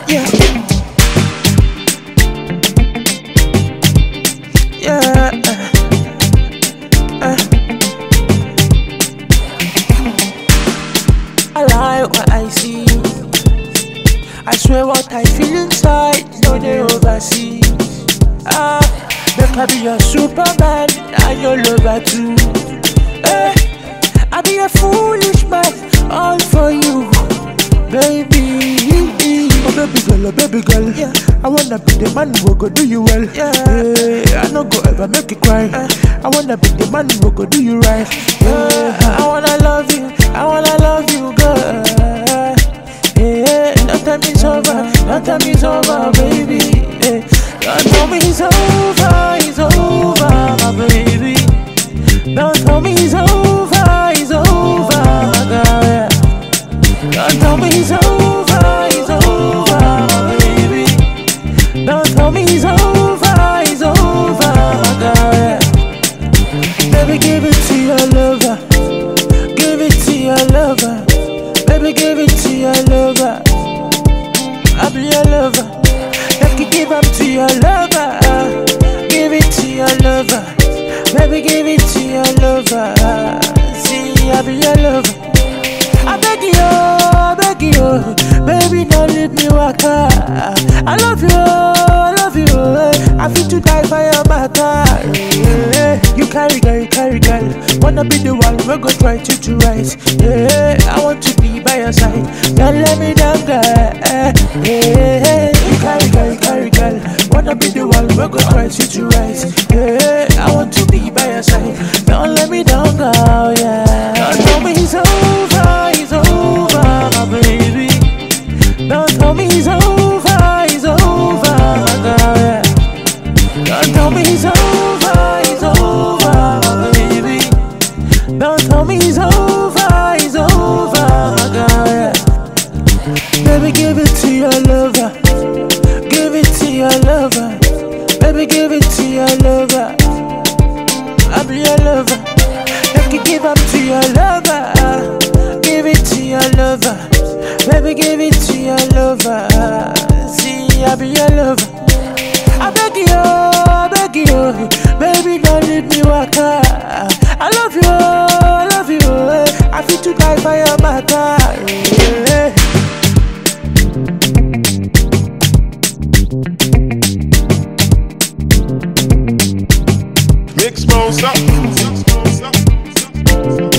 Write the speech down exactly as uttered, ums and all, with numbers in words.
Yeah. Yeah. Uh. I like what I see. I swear what I feel inside, no they oversee. Ah, make I be your Superman and your lover too. Eh, I be a foolish man, all for you, baby. Oh baby girl, oh baby girl, yeah. I wanna be the man who go do you well. Yeah, yeah. I no go ever make you cry. Uh, I wanna be the man who go do you right. Yeah, I wanna love you, I wanna love you, girl. Yeah, no time is over, no time is over, baby. Yeah, don't tell me it's over, it's over, my baby. Don't tell me it's over, it's over, my girl. Yeah. Don't tell me it's over, it's over, my baby. Don't tell me it's over, it's over, my girl. Yeah. Baby, give it to your lover, give it to your lover. Baby, give it to your lover. I'll be your lover. Make you give up to your lover. Give it to your lover. Baby, give it to your lover. See, I'll be your lover. I beg you, I beg you, baby, don't leave me walk. I love you, I love you. I feel to die for your matter. You carry girl, you carry girl. Wanna be the one we go try to do right. Yeah, I want to be by your side. Don't let me down, girl. Yeah, you carry girl, you carry girl. Wanna be the one we go try to do right. Yeah, I want to be by your side. Don't let me down, girl. Yeah, don't tell me it's over, it's over, my baby. Don't tell me it's over, it's over, my girl. Yeah. Don't tell me it's over, it's over, my baby. Don't tell me it's over, it's over, my girl. Yeah. Baby, give it to your lover, give it to your lover. Baby, give it to your lover. I'll be your lover. Make you give up to your lover. Give it to your lover. Baby, give it to your lover. See, I'll be your lover. I beg you, I beg you, baby, don't leave me walk. I love you, I love you. I feel to die for your matter. Yeah. Mix mouse up.